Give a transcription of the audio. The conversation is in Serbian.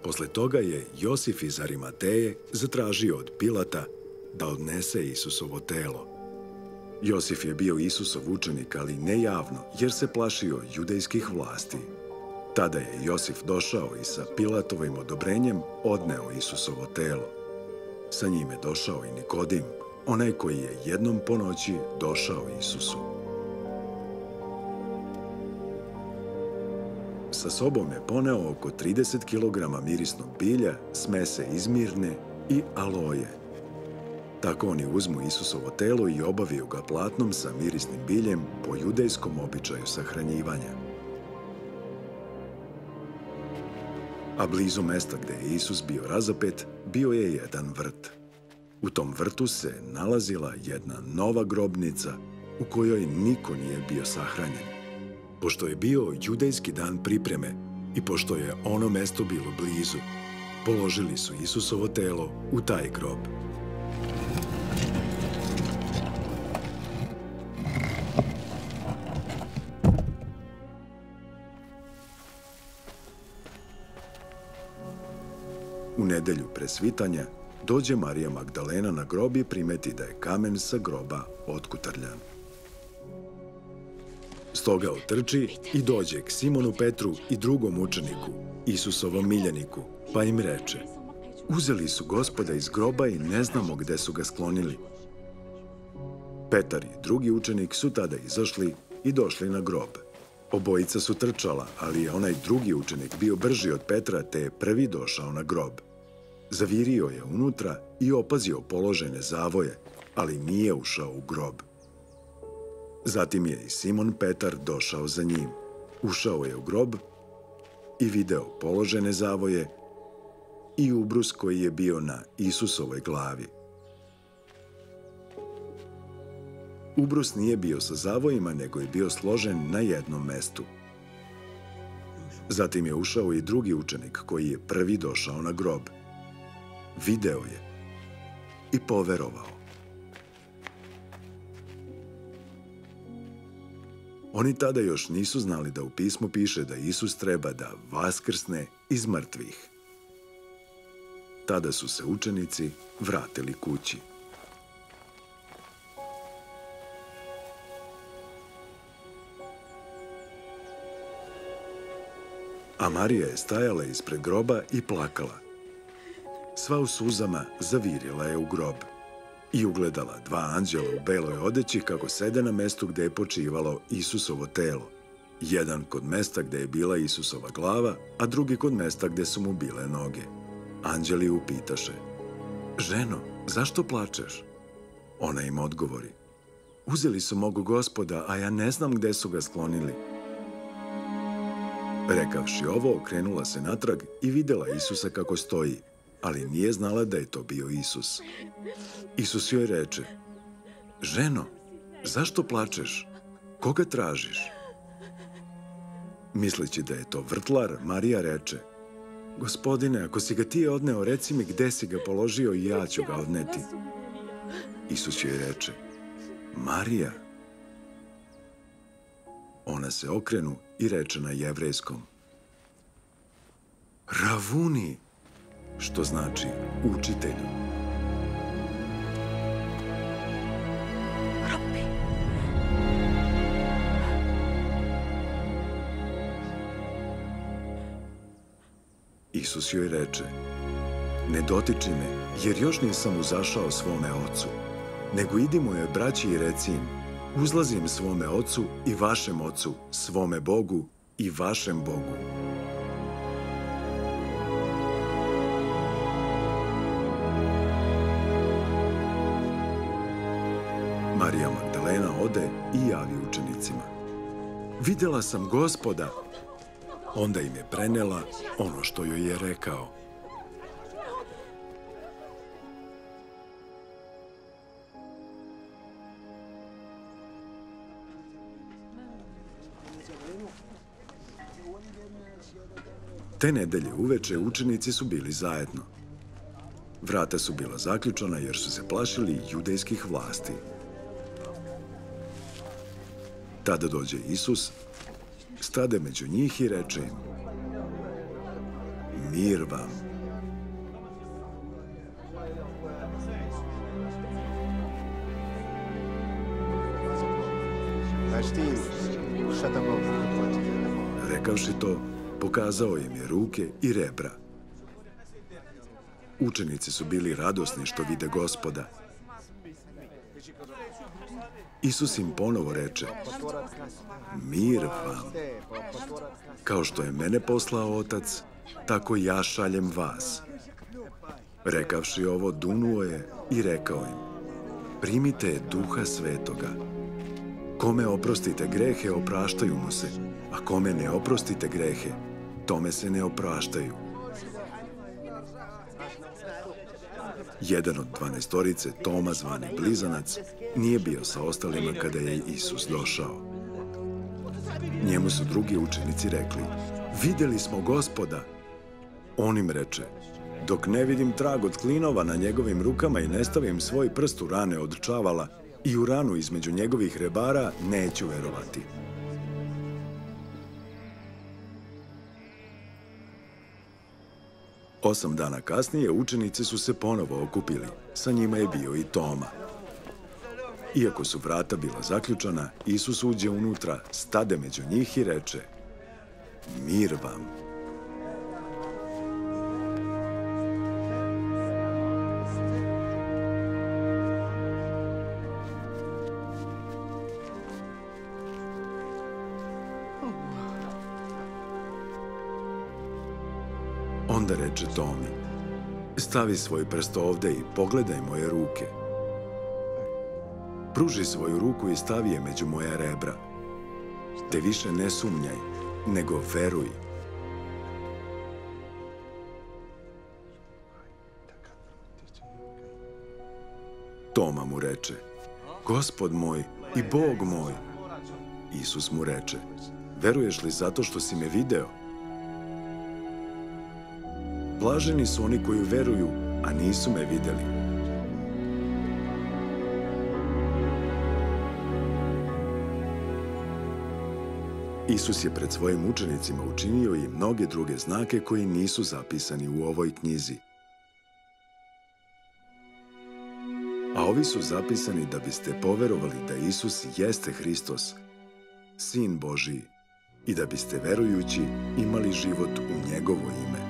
Posle toga je Josif iz Arimateje zatražio od Pilata da odnese Isusovo telo. Josif je bio Isusov učenik, ali ne javno, jer se plašio judejskih vlasti. Tada je Josif došao i sa Pilatovim odobrenjem odneo Isusovo telo. Sa njime došao i Nikodim, onaj koji je jednom po noći došao Isusu. Sa sobom je poneo oko 30 kg mirisnog bilja, smese izmirne i aloje. Tako oni uzmu Isusovo telo i obaviju ga platnom sa mirisnim biljem po judejskom običaju sahranjivanja. A blizu mesta gde je Isus bio razapet, bio je jedan vrt. U tom vrtu se nalazila jedna nova grobnica u kojoj niko nije bio sahranjen. Pošto je bio judejski dan pripreme i pošto je ono mesto bilo blizu, položili su Isusovo telo u taj grob. U nedelju pre svitanja dođe Marija Magdalena na grob i primeti da je kamen sa groba otkutrljan. Stoga otrči i dođe k Simonu Petru i drugom učeniku, Isusovom miljeniku, pa im reče: uzeli su Gospoda iz groba i ne znamo gde su ga sklonili. Petar i drugi učenik su tada izašli i došli na grob. Obojica su trčala, ali je onaj drugi učenik bio brži od Petra, te je prvi došao na grob. Zavirio je unutra i opazio položene zavoje, ali nije ušao u grob. Zatim je i Simon Petar došao za njim. Ušao je u grob i video položene zavoje i ubrus koji je bio na Isusovoj glavi. Ubrus nije bio sa zavojima, nego je bio složen na jednom mestu. Zatim je ušao i drugi učenik koji je prvi došao na grob. Video je i poverovao. Oni tada još nisu znali da u pismu piše da Isus treba da vaskrsne iz mrtvih. Tada su se učenici vratili kući. A Marija je stajala ispred groba i plakala. Sva u suzama zavirila je u grob i ugledala dva anđela u beloj odeći kako sede na mestu gde je počivalo Isusovo telo. Jedan kod mesta gde je bila Isusova glava, a drugi kod mesta gde su mu bile noge. Anđeli upitaše: ženo, zašto plačeš? Ona im odgovori: uzeli su mog Gospoda, a ja ne znam gde su ga sklonili. Rekavši ovo, okrenula se natrag i videla Isusa kako stoji, ali nije znala da je to bio Isus. Isus joj reče: ženo, zašto plačeš? Koga tražiš? Misleći da je to vrtlar, Marija reče: Gospodine, ako si ga ti odneo, reci mi gde si ga položio i ja ću ga odneti. Isus joj reče: Marija. Ona se okrenu i reče na jevrejskom: Ravuni, što znači učitelju. Isus joj reče: ne dotiči me, jer još nisam uzašao svome ocu, nego idi mojoj braći i reci im: uzlazim svome ocu i vašem ocu, svome Bogu i vašem Bogu. Marija Magdalena ode i javi učenicima: videla sam Gospoda. Onda im je prenela ono što joj je rekao. Te nedelje uveče učenici su bili zajedno. Vrata su bila zaključana jer su se plašili judejskih vlasti. Tada dođe Isus, stade među njih i reče im: mir vam. Rekavši to, pokazao im je ruke i rebra. Učenici su bili radosni što vide Gospoda. Isus im ponovo reče, mir vam. Kao što je mene poslao Otac, tako ja šaljem vas. Rekavši ovo, dunuo je i rekao im, primite Duha Svetoga. Kome oprostite grehe, opraštaju mu se, a kome ne oprostite grehe, tome se ne opraštaju. Jedan od 12-orice, Toma zvani Blizanac, nije bio sa ostalima kada je Isus došao. Njemu su drugi učenici rekli, vidjeli smo Gospoda. On im reče, dok ne vidim trag od klinova na njegovim rukama i ne stavim svoj prst u rane od čavala i u ranu između njegovih rebara, neću verovati. Osam dana kasnije učenici su se ponovo okupili. Sa njima je bio i Toma. Iako su vrata bila zaključana, Isus uđe unutra, stade među njih i reče, mir vam. Onda reče Tomi, stavi svoj prst ovde i pogledaj moje ruke. Pruži svoju ruku i stavi je među moja rebra. Te više ne sumnjaj, nego veruj. Toma mu reče, Gospod moj i Bog moj. Isus mu reče, veruješ li zato što si me video? Blaženi su oni koji veruju, a nisu me vidjeli. Isus je pred svojim učenicima učinio i mnoge druge znake koji nisu zapisani u ovoj knjizi. A ovi su zapisani da biste poverovali da Isus jeste Hristos, Sin Božiji, i da biste verujući imali život u njegovo ime.